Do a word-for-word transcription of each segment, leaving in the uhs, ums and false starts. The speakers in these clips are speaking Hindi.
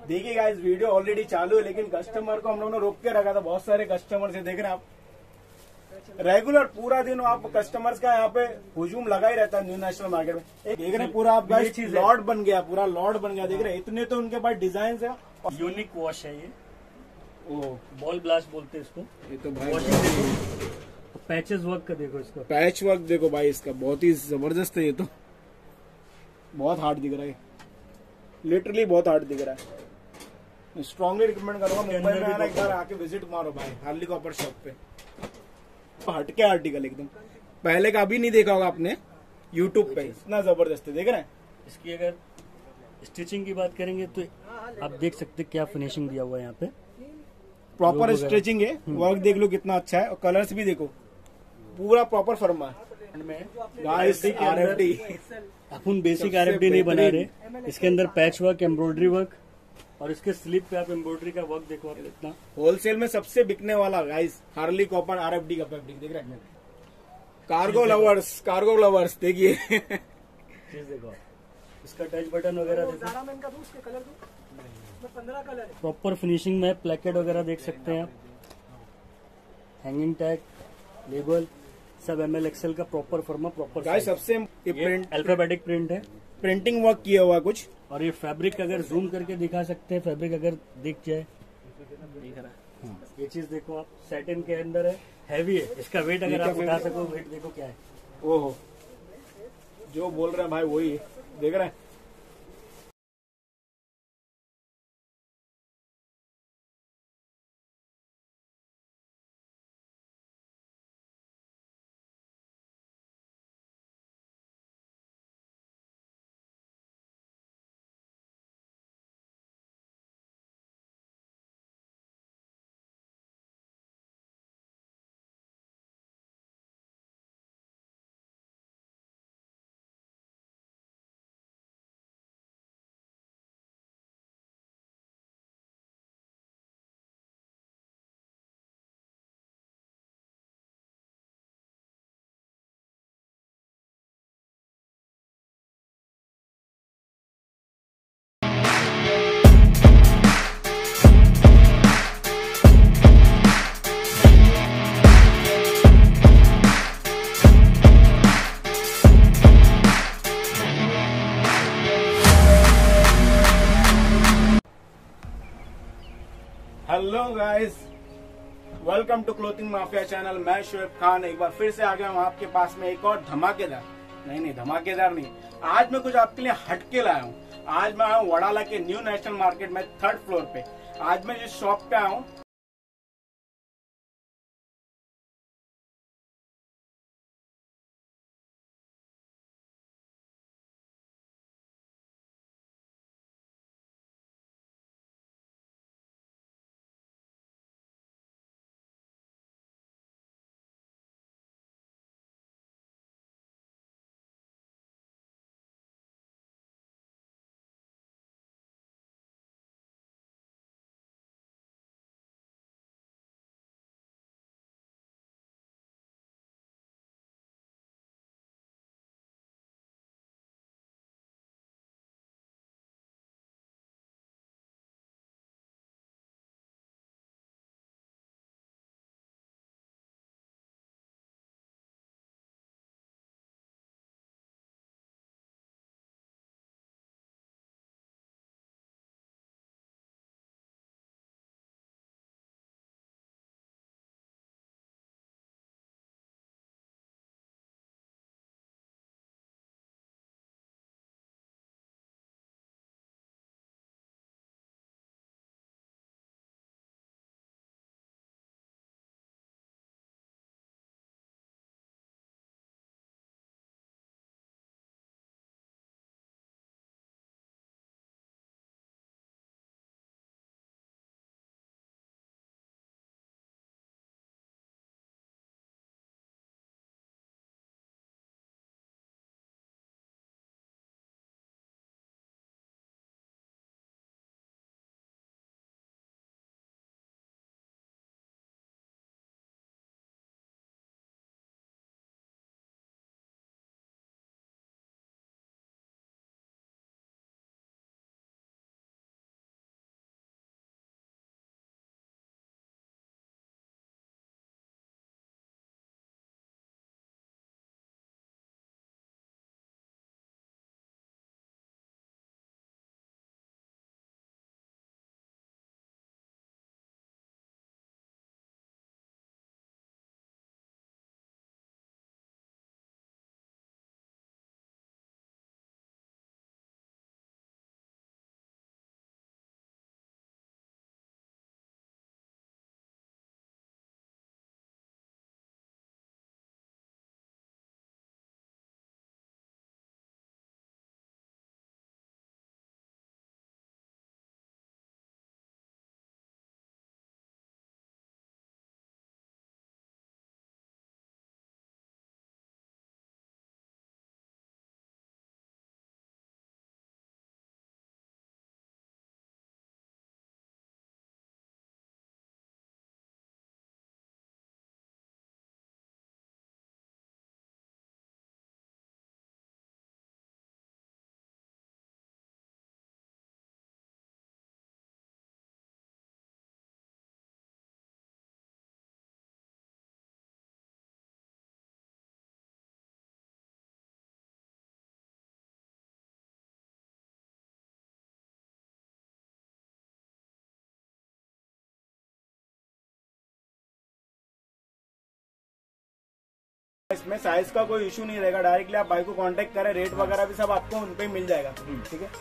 देखिए गाइस, वीडियो ऑलरेडी चालू है, लेकिन कस्टमर को हम लोगों ने रोक के रखा था। बहुत सारे कस्टमर से देख रहे हैं आप, रेगुलर पूरा दिन आप कस्टमर्स का यहाँ पे हुजूम लगा ही रहता है न्यू नेशनल मार्केट में। एक देख रहे हैं पूरा आप गाइस, लॉट बन गया, पूरा लॉट बन गया। देख रहे हैं इतने तो उनके पास डिजाइन है। यूनिक वॉश है ये, ओ बॉल ब्लास्ट बोलते हैं इसको। ये तो भाई वॉशिंग देखो, पैचेस वर्क का देखो, इसका पैच वर्क देखो भाई, इसका बहुत ही जबरदस्त है। ये तो बहुत हार्ड दिख रहा है, लिटरली बहुत हार्ड दिख रहा है। स्ट्रॉन्गली रिकमेंड करूंगा मुंबई में आना, एक बार आके विजिट मारो भाई हार्ली कॉपर शॉप पे। हटके आर्टिकल एकदम, पहले का अभी नहीं देखा होगा आपने यूट्यूब पे, इतना जबरदस्त है। देख रहे हैं इसकी अगर स्टिचिंग की बात करेंगे तो आप देख सकते हैं क्या फिनिशिंग दिया हुआ है यहाँ पे। प्रॉपर स्ट्रेचिंग है, वर्क देख लो कितना अच्छा है, और कलर्स भी देखो पूरा प्रॉपर फर्मा है। गाइस आरएफडी अपन बेसिक आरएफडी नहीं बना रहे, इसके अंदर पैच वर्क, एम्ब्रॉयडरी वर्क, और इसके स्लीप पे आप एम्ब्रॉयडरी का वर्क देखो आप इतना। होलसेल में सबसे बिकने वाला गाइस हार्ली कॉपर आरएफडी का फैब्रिक देख रहे हैं। कार्गो लवर्स, कार्गो लवर्स देखिए चीज देखो, इसका टच बटन वगैरह देखो, प्रॉपर फिनिशिंग में प्लेकेट वगैरह देख सकते हैं आप। हैंगिंग टैग, लेबल सब एम एल एक्सएल का प्रॉपर फॉर्मा, प्रॉपर गाइस। सबसे ये प्रिंट, अल्फाबेटिक प्रिंट है, प्रिंटिंग वर्क किया हुआ कुछ। और ये फैब्रिक अगर जूम करके दिखा सकते हैं, फैब्रिक अगर दिख जाए, दिख रहा है ये चीज देखो आप, सैटिन के अंदर है, हैवी है, इसका वेट अगर आप उठा सको, वेट देखो क्या है। ओहो, जो बोल रहे हैं भाई वही है, देख रहे हैं। Hello guys, welcome to clothing mafia channel. मैं शोएब खान एक बार फिर से आ गया हूँ आपके पास में एक और धमाकेदार, नहीं नहीं धमाकेदार नहीं, आज मैं कुछ आपके लिए हटके लाया हूँ। आज मैं आया हूँ वडाला के न्यू नेशनल मार्केट में थर्ड फ्लोर पे। आज मैं जिस शॉप पे आया हूँ इसमें साइज का कोई इशू नहीं रहेगा, डायरेक्टली आप भाई को कांटेक्ट करें, रेट वगैरह भी सब आपको उन पे मिल जाएगा। ठीक है।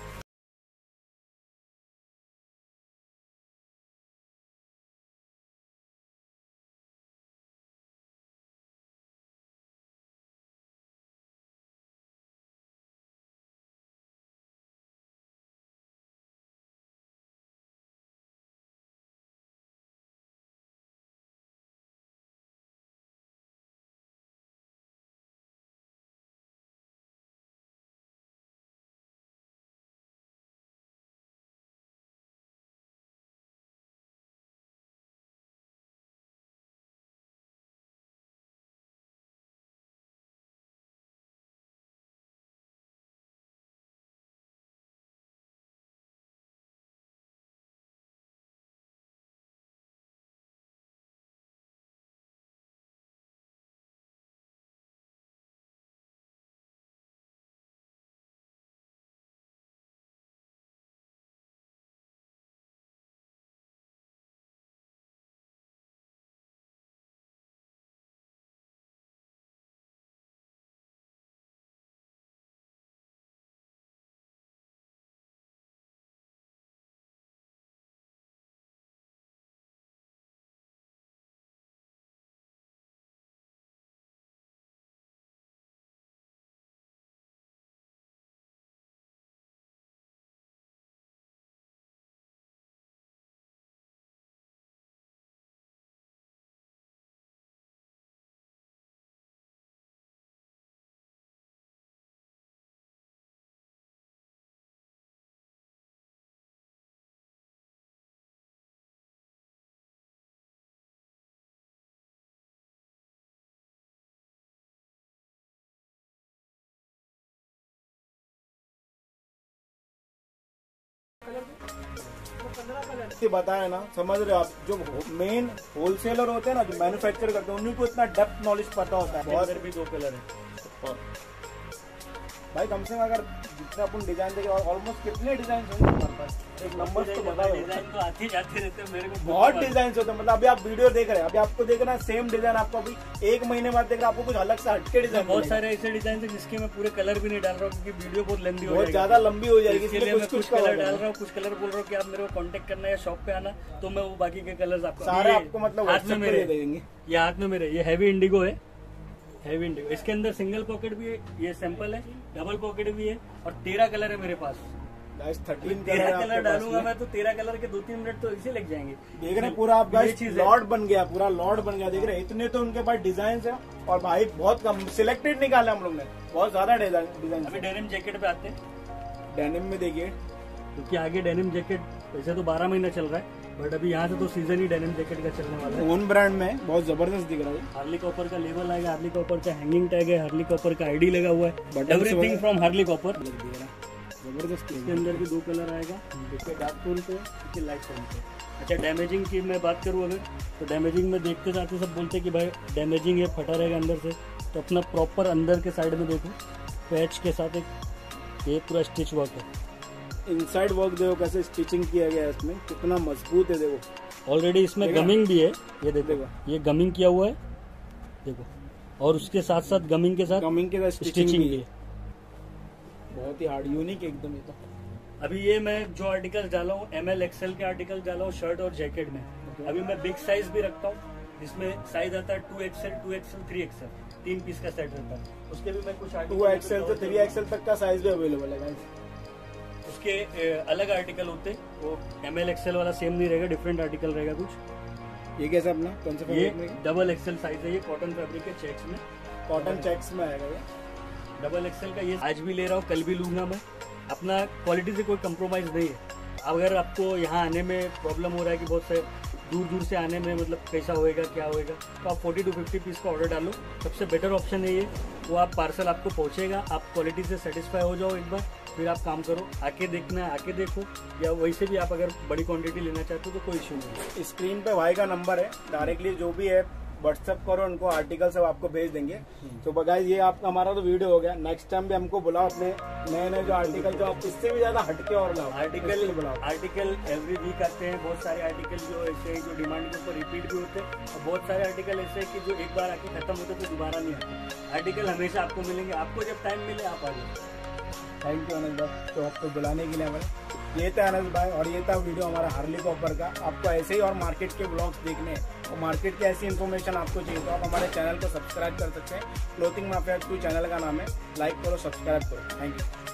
बताया ना, समझ रहे हो आप, जो मेन होलसेलर होते हैं ना, जो मैन्युफैक्चर करते हैं, उन्हीं को इतना डेप्थ नॉलेज पता होता है। बहुत भी दो कलर है भाई, कम से कम अगर जितना अपन डिजाइन देखे, ऑलमोस्ट कितने डिजाइन होंगे हमारे पास, एक नंबर तो बताओ। डिजाइन तो आते जाते रहते हैं मेरे को, बहुत डिजाइन होते हैं। मतलब अभी आप वीडियो देख रहे हैं, अभी आपको देख रहे हैं सेम डिजाइन, आपको अभी एक महीने बाद देख रहे हैं आपको कुछ अलग से हटके डिजाइन। बहुत सारे ऐसे डिजाइन है जिसके मैं पूरे कलर भी नहीं डाल रहा हूँ, क्योंकि वीडियो बहुत लंबी हो बहुत ज्यादा लंबी हो जाएगी, इसलिए मैं कुछ कलर डाल रहा हूँ, कुछ कलर बोल रहा हूँ कि आप मेरे को कांटेक्ट करना है या शॉप पे आना, तो मैं वो बाकी के कलर्स आपको सारे आपको मतलब हाथ में मेरे देंगे। ये हाथ में मेरे, ये हैवी इंडिगो है, हैवी इंडिगो। इसके अंदर सिंगल पॉकेट भी है, ये सैंपल है, डबल पॉकेट भी है, और तेरह कलर है मेरे पास। थर्टीन तेरह कलर डालूंगा मैं तो तेरह कलर के दो तीन मिनट तो इसे लग जाएंगे। देख रहे पूरा आप गाइस लॉट बन गया, पूरा लॉट बन गया। देख रहे इतने तो उनके पास डिजाइन है, और भाई बहुत कम सिलेक्टेड निकाले हम लोग ने, बहुत ज्यादा डिजाइन। अभी डेनिम जैकेट पे आते हैं। डेनिम में देखिए, क्योंकि आगे डेनिम जैकेट वैसे तो बारह महीना चल रहा है, बट अभी यहाँ से तो सीजन ही डेनिम जैकेट का चलने वाला है। ओन ब्रांड में बहुत जबरदस्त दिख रहा है। हार्ली कॉपर का लेबल आएगा, हार्ली कॉपर का हैंगिंग टैग है, हार्ली कॉपर का आईडी लगा हुआ है, एवरीथिंग फ्रॉम हार्ली कॉपर। जबरदस्त। इसके अंदर भी दो कलर आएगा, देखिए डार्क टोन पे, देखिए लाइट टोन पे। अच्छा, डैमेजिंग की मैं बात करूँ अगर, तो डैमेजिंग में देखते जाते सब बोलते हैं कि भाई डैमेजिंग है, फटा रहेगा अंदर से, तो अपना प्रॉपर अंदर के साइड में देखो, पैच के साथ एक ये पूरा स्टिच वर्क है। इनसाइड वर्क देखो कैसे स्टिचिंग किया गया है, इसमें कितना मजबूत है। देखो ऑलरेडी इसमें गमिंग भी है, ये देखो, देखो ये गमिंग किया हुआ है, देखो, और उसके साथ साथ गमिंग के साथ गमिंग के साथ स्टिचिंग भी है। बहुत ही हार्ड, यूनिक एकदम। ये तो अभी ये मैं जो आर्टिकल डाला हूँ, एम एल एक्सएल के आर्टिकल डाला हूँ शर्ट और जैकेट में। अभी मैं बिग साइज भी रखता हूँ, जिसमें साइज आता है two XL, two XL, three XL, तीन पीस का सेट रहता है। उसके भी मैं कुछ टू एक्सएल से थ्री एक्सएल तक का साइज भी अवेलेबल है। उसके अलग आर्टिकल होते, वो एम एल एक्सएल वाला सेम नहीं रहेगा, डिफरेंट आर्टिकल रहेगा कुछ। ये कैसा अपना कौन सा? ये डबल एक्सएल साइज है, ये कॉटन फैब्रिक के चेक्स में, कॉटन चेक्स में आएगा ये डबल एक्सएल का। ये आज भी ले रहा हूँ, कल भी लूंगा मैं, अपना क्वालिटी से कोई कंप्रोमाइज नहीं है। अगर आपको यहाँ आने में प्रॉब्लम हो रहा है कि बहुत से दूर दूर से आने में मतलब कैसा होएगा क्या होएगा, तो आप फोर्टी टू फिफ्टी पीस का ऑर्डर डालो, सबसे बेटर ऑप्शन है ये। वो आप पार्सल आपको पहुँचेगा, आप क्वालिटी से सेटिस्फाई हो जाओ एक बार, फिर आप काम करो, आके देखना है आके देखो, या वैसे भी आप अगर बड़ी क्वांटिटी लेना चाहते हो तो कोई इशू नहीं है। स्क्रीन पे भाई का नंबर है, डायरेक्टली जो भी है व्हाट्सएप करो उनको, आर्टिकल सब आपको भेज देंगे। तो गाइस ये आपका हमारा तो वीडियो हो गया, नेक्स्ट टाइम भी हमको बुलाओ अपने नए नए जो आर्टिकल जो आप इससे भी ज्यादा हटके और लाओ। आर्टिकल बुलाओ आर्टिकल एवरी वीक आते हैं, बहुत सारे आर्टिकल जो ऐसे जो डिमांड के ऊपर रिपीट भी होते हैं, और बहुत सारे आर्टिकल ऐसे हैं कि जो एक बार आके खत्म होते तो दोबारा नहीं आते। आर्टिकल हमेशा आपको मिलेंगे, आपको जब टाइम मिले आप आ जाइए। थैंक यू अनस भाई, तो आपको बुलाने के लिए हमारे ये था अनस भाई, और ये था वीडियो हमारा हार्ली कॉपर का। आपको ऐसे ही और मार्केट के ब्लॉग्स देखने और मार्केट की ऐसी इन्फॉर्मेशन आपको चाहिए तो आप हमारे चैनल को सब्सक्राइब कर सकते हैं। क्लोथिंग माफिया टू चैनल का नाम है, लाइक करो, सब्सक्राइब करो। Thank you.